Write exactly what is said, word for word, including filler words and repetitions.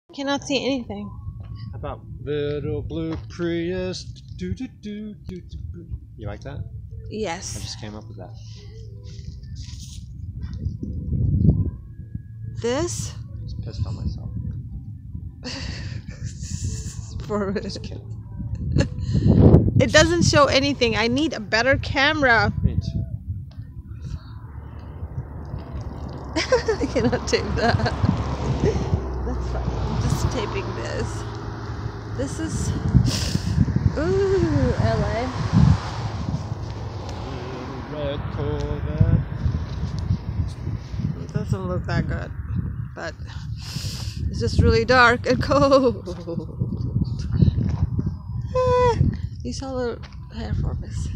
Cannot see anything. How about little blue Prius? Do, do, do, do, do, do. You like that? Yes. I just came up with that. This? Just pissed on myself. For Just kidding. It doesn't show anything. I need a better camera. Me too. I cannot tape that. That's fine. I'm just taping this. This is ooh, L A. Red Corvette. It doesn't look that good, but it's just really dark and cold. Ah, you saw the hair for this.